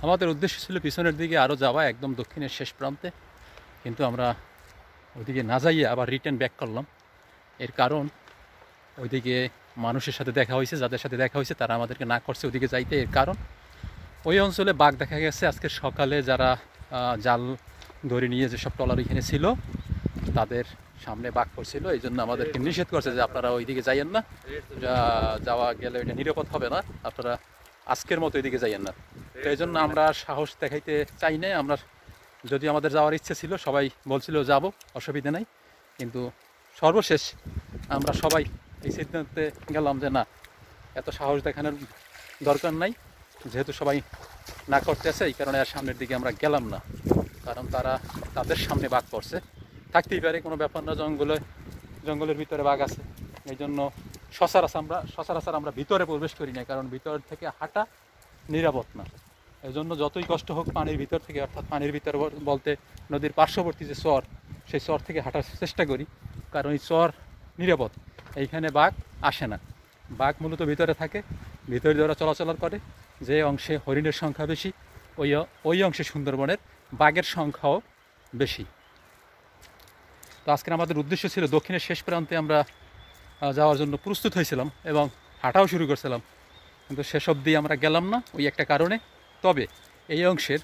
আমাদের উদ্দেশ্য ছিল পিছনের দিকে আরও যাওয়া, একদম দক্ষিণের শেষ প্রান্তে, কিন্তু আমরা ওইদিকে না যাইয়ে আবার রিটার্ন ব্যাক করলাম। এর কারণ ওইদিকে মানুষের সাথে দেখা হয়েছে, যাদের সাথে দেখা হয়েছে তারা আমাদেরকে না করছে ওইদিকে যাইতে। এর কারণ ওই অঞ্চলে বাঘ দেখা গেছে। আজকে সকালে যারা জাল ধরে নিয়ে যেসব ট্রলার এখানে ছিল তাদের সামনে বাঘ পড়ছিল, এই জন্য আমাদেরকে নিষেধ করছে যে আপনারা ওইদিকে যাইয়েন না, যাওয়া গেলে এটা নিরাপদ হবে না, আপনারা আজকের মতো ওইদিকে যাইয়েন না। তো এই জন্য আমরা সাহস দেখাইতে চাই নাই। আমরা যদি আমাদের যাওয়ার ইচ্ছে ছিল, সবাই বলছিল যাব, অসুবিধা নাই, কিন্তু সর্বশেষ আমরা সবাই এই সিদ্ধান্তে গেলাম যে না, এত সাহস দেখানোর দরকার নাই, যেহেতু সবাই না করতে আছে, এই কারণে আর সামনের দিকে আমরা গেলাম না। কারণ তাদের সামনে বাঘ পড়ছে, থাকতেই পারে, কোনো ব্যাপার না, জঙ্গলের ভিতরে বাঘ আছে। এই জন্য সচরাচর আমরা ভিতরে প্রবেশ করি না, কারণ ভিতর থেকে হাঁটা নিরাপদ না। এই জন্য যতই কষ্ট হোক পানির ভিতর থেকে, অর্থাৎ পানির ভিতর বলতে নদীর পার্শ্ববর্তী যে চর, সেই চর থেকে হাঁটার চেষ্টা করি, কারণ এই চর নিরাপদ, এইখানে বাঘ আসে না। বাঘ মূলত ভিতরে থাকে, ভিতরে যারা চলাচল করে, যে অংশে হরিণের সংখ্যা বেশি ওই অংশে সুন্দরবনের বাঘের সংখ্যাও বেশি। তো আজকের আমাদের উদ্দেশ্য ছিল দক্ষিণের শেষ প্রান্তে আমরা যাওয়ার জন্য প্রস্তুত হয়েছিলাম এবং হাঁটাও শুরু করছিলাম, কিন্তু শেষ অবধি আমরা গেলাম না ওই একটা কারণে। তবে এই অংশের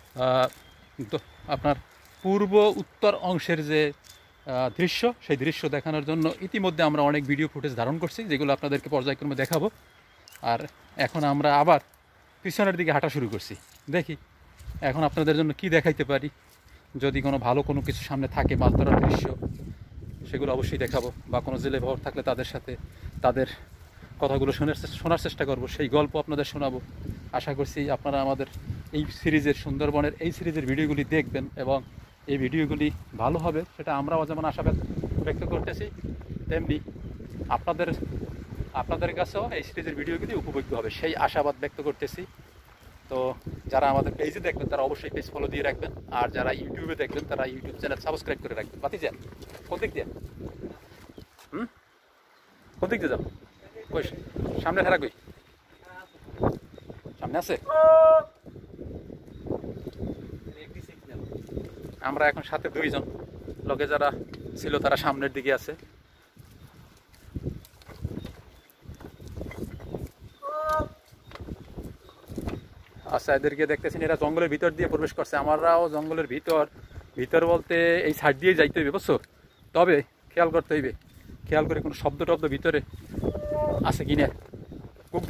আপনার পূর্ব উত্তর অংশের যে দৃশ্য, সেই দৃশ্য দেখানোর জন্য ইতিমধ্যে আমরা অনেক ভিডিও ফুটেজ ধারণ করছি, যেগুলো আপনাদেরকে পর্যায়ক্রমে দেখাবো। আর এখন আমরা আবার পিছনের দিকে হাঁটা শুরু করছি। দেখি এখন আপনাদের জন্য কি দেখাইতে পারি। যদি কোনো ভালো কোনো কিছু সামনে থাকে, মাছ ধরার দৃশ্য, সেগুলো অবশ্যই দেখাবো, বা কোনো জেলে ভর থাকলে তাদের সাথে তাদের কথাগুলো শোনার চেষ্টা করব, সেই গল্প আপনাদের শোনাবো। আশা করছি আপনারা আমাদের এই সিরিজের, সুন্দরবনের এই সিরিজের ভিডিওগুলি দেখবেন এবং এই ভিডিওগুলি ভালো হবে, সেটা আমরাও যেমন আশা ব্যক্ত করতেছি, তেমনি আপনাদের কাছেও এই সিরিজের ভিডিওগুলি উপভোগ্য হবে, সেই আশাবাদ ব্যক্ত করতেছি। তো যারা আমাদের পেজে দেখবেন তারা অবশ্যই পেজ ফলো দিয়ে রাখবেন, আর যারা ইউটিউবে দেখবেন তারা ইউটিউব চ্যানেল সাবস্ক্রাইব করে রাখবেন। বাতি যান কোন দিক দিয়ে, কোন দিক দিয়ে যাও, কই সামনে হারা, কই সামনে আছে। আমরা এখন সাথে দুইজন, লোকে যারা ছিল তারা সামনের দিকে আছে। আচ্ছা, এদেরকে দেখতেছেন, এরা জঙ্গলের ভিতর দিয়ে প্রবেশ করছে। আমরাও জঙ্গলের ভিতর বলতে এই সাইড দিয়ে যাইতে হইবে, বুঝছো? তবে খেয়াল করতে হইবে, খেয়াল করে কোনো শব্দ টব্দ ভিতরে আছে কিনা। কুক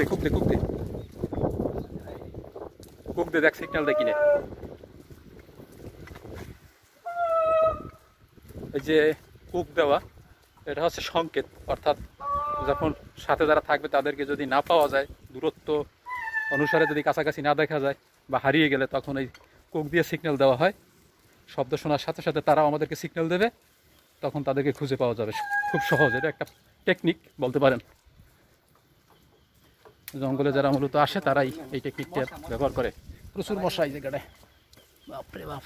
দে দেখ, সিগন্যাল দেয় কিনা। এই যে কুক দেওয়া, এটা হচ্ছে সংকেত, অর্থাৎ যখন সাথে যারা থাকবে তাদেরকে যদি না পাওয়া যায়, দূরত্ব অনুসারে যদি কাছাকাছি না দেখা যায় বা হারিয়ে গেলে, তখন এই কুক দিয়ে সিগন্যাল দেওয়া হয়। শব্দ শোনার সাথে সাথে তারাও আমাদেরকে সিগন্যাল দেবে, তখন তাদেরকে খুঁজে পাওয়া যাবে খুব সহজ। এটা একটা টেকনিক বলতে পারেন। জঙ্গলে যারা মূলত আসে তারাই এই টেকনিকটা ব্যবহার করে। প্রচুর মশা এই জায়গাটায়, বাপরে বাপ।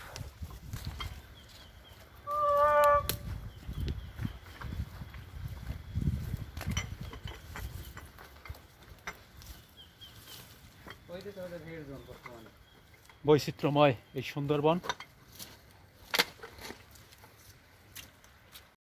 বৈচিত্র্যময় এই সুন্দরবন।